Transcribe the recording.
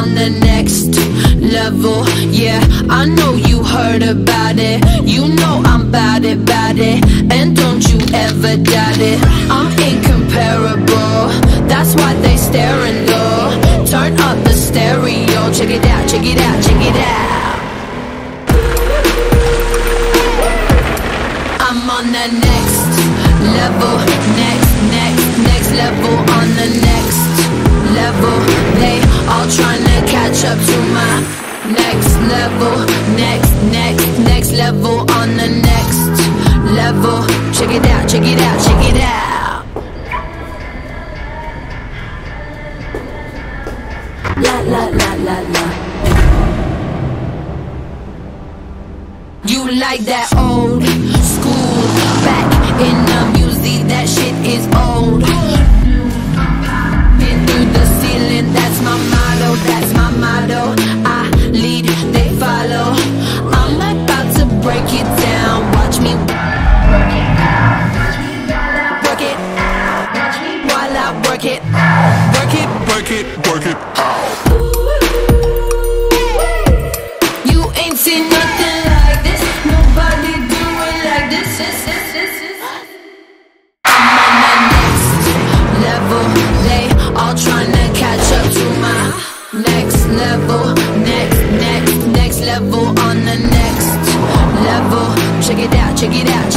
on the next level. Yeah, I know you heard about it. You know I'm bout it, and don't you ever doubt it. I'm incomparable, that's why they staring though. Turn up the stereo, check it out, check it out, check it out. I'm on the next level, next level, on the next level. They all tryna catch up to my next level, next level, on the next level. Check it out, check it out, check it out. La la la la la. You like that old school, back in the music, that shit is old. Been through the ceiling, that's my motto, that's my motto. I lead, they follow. I'm about to break it down, watch me work it out. Work it, watch me while I work it. Work it, work it, work it out. You ain't seen nothing like this, nobody do it like this. I'm on the next level, they all tryna catch up to my next level, next level, on the next level. Check it out, check it out,